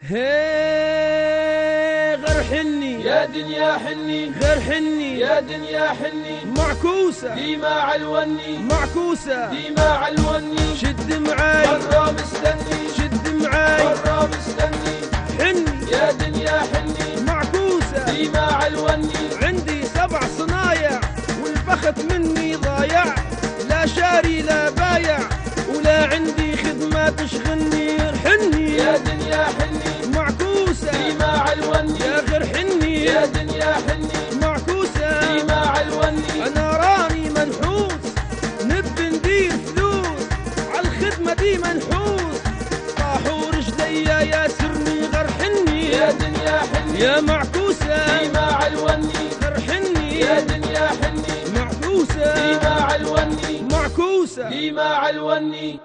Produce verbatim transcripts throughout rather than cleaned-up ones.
هي غير حني يا دنيا حني، غير حني يا دنيا حني، معكوسة ديما علوني، معكوسة ديما علوني، شد معاي مرة مستني، شد معاي مرة مستني، حني يا دنيا حني، معكوسة ديما علوني، عندي سبع صنايع والبخت مني ضايع، لا شاري لا بايع ولا عندي خدمة تشغلني. حني يا دنيا حني، معكوسة ديما علوني، يا غير حني يا دنيا حني، معكوسة ديما علوني، أنا راني منحوس نبي ندير فلوس عالخدمة دي منحوس، طاحوا رجليا ياسرني غير حني يا دنيا حني، يا معكوسة ديما علوني، غير حني يا دنيا حني، معكوسة ديما علوني، معكوسة. ديما علوني.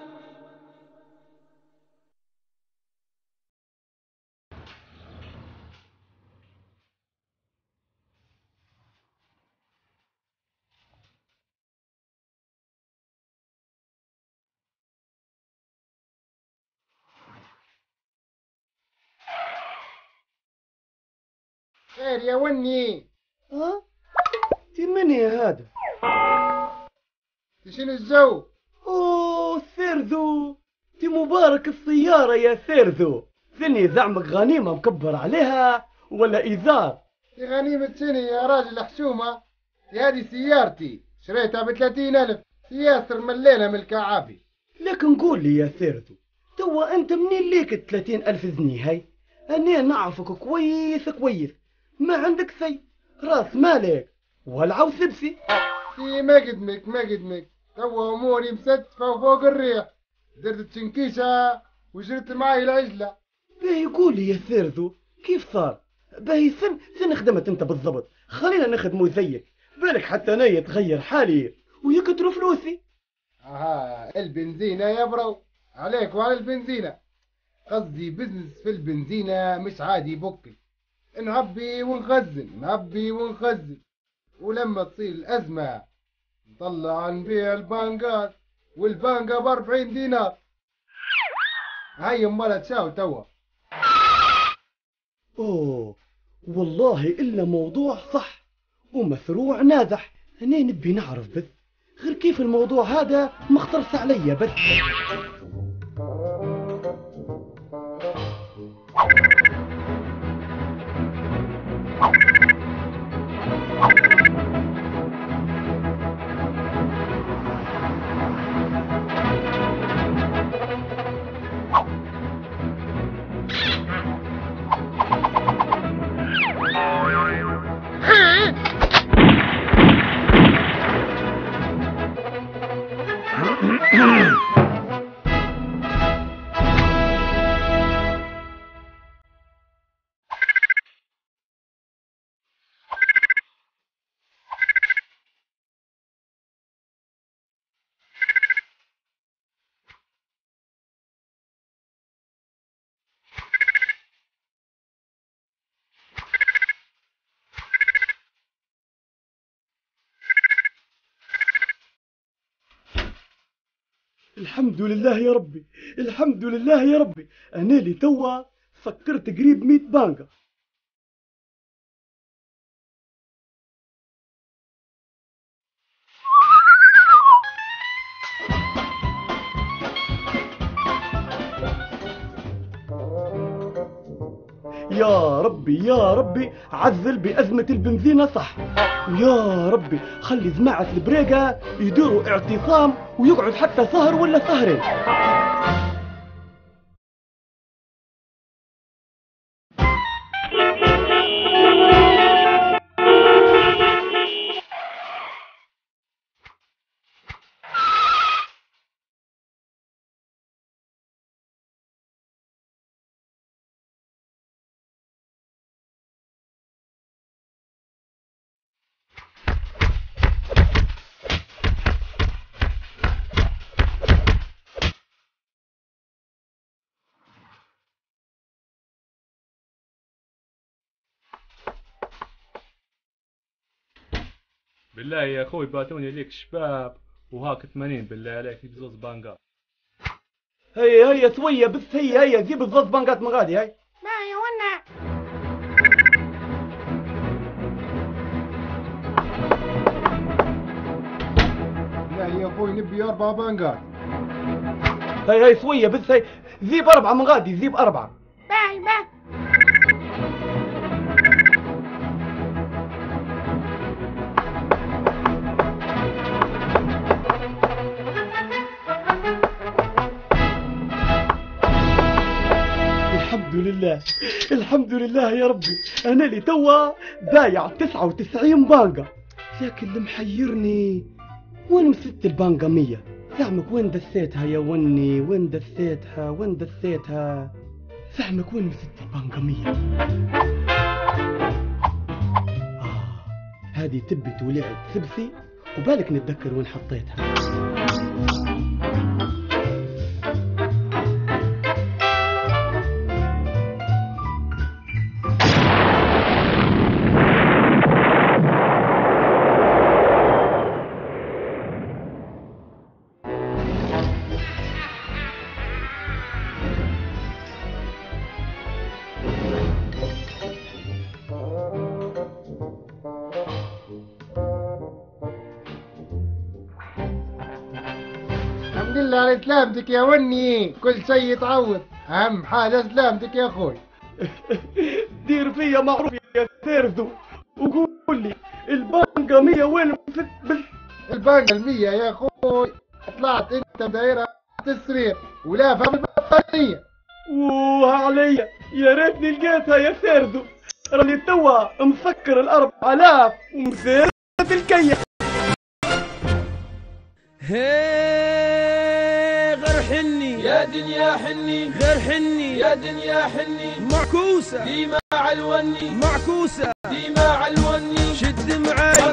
خير يا وني. ها؟ تي من يا هذا؟ شنو الجو؟ اوه ثيرذو، تي مبارك السيارة يا ثيرذو، ثني زعمك غنيمة مكبر عليها ولا إيذار؟ يا غنيمة شنو يا راجل حشومة؟ يا هذه سيارتي شريتها بثلاثين ألف، ياسر ملينا من الكعابي. لكن قول لي يا ثيرذو، توا أنت منين ليك الثلاثين ألف زني هاي؟ أنا نعرفك كويس كويس، ما عندك ثي راس مالك والعو سبسي. في ما قدمك ما قدمك، توا أموري مستفة وفوق الريح، درت تشنكيشة وجرت معي العجلة. باهي قول لي يا ثيرذو كيف صار؟ باهي سن سن خدمت أنت بالضبط، خلينا نخدمو زيك، بالك حتى أنا يتغير حالي ويكتروا فلوسي. اها البنزينة يا برو، عليك وعلى البنزينة. قصدي بزنس في البنزينة مش عادي بكل، نعبي ونخزن نعبي ونخزن، ولما تصير الأزمة نطلع نبيع البانقات، والبانقة بأربعين دينار. هاي امال تشاو توا. أوه والله إلا موضوع صح ومثروع نازح، أنا نبي نعرف بس غير كيف الموضوع هذا مخطرس عليا بس. الحمد لله يا ربي، الحمد لله يا ربي، أنا اللي توا فكرت قريب مية بانقة. يا ربي يا ربي عزل بأزمة البنزينة صح، ويا ربي خلي جماعة البريقة يديروا اعتصام ويقعد حتى سهر ولا سهرين. بالله يا اخوي باتوني ليك شباب وهاك ثمانين بالله عليك بزوز بانقات. هيا هيا سوية بس، هيا هيا جيب الزوز بانقات مغادي هاي. ما يا ونا. لا يا اخوي نبي اربع بانقات. هاي هاي سوية بس هاي ذيب أربعة من غادي ذيب أربعة. باهي باهي. الحمد لله الحمد لله يا ربي، أنا اللي توا بايع تسعة وتسعين بانقة، لكن اللي محيرني وين مسدت البانقة مية؟ زعمك وين دسيتها يا وني؟ وين دسيتها؟ وين دسيتها؟ زعمك وين مسدت البانقة مية؟ آه هذه تبت ولعت سبسي، وبالك نتذكر وين حطيتها. الحمد لله على سلامتك يا وني، كل شيء يتعوض، اهم حاجه سلامتك يا اخوي. دير فيا معروف يا سيرزو، وقول لي البانقة مية وين مسدت بس؟ البانقة المية يا اخوي طلعت انت دايرة السرير ولافها بالبطانية. وها عليا يا ريتني لقيتها يا سيرزو، راني توا مسكر الأربع آلاف ومسيرة الكية. هي غير حني يا دنيا حني، غير حني يا دنيا حني، معكوسة ديما علوني، معكوسة ديما علوني، شد معاي